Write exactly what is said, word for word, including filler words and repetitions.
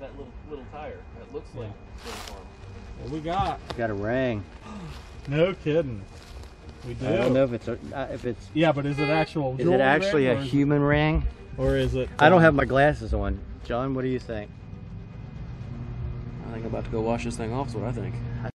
that little little tire. That looks like State Farm. What we got? We got a ring. No kidding. We do. I don't know if it's a, uh, if it's. Yeah, but is it actual? Is it actually a human it, ring? or is it? I don't um, have my glasses on. John, what do you think? I think I'm about to go wash this thing off. Is what I think. I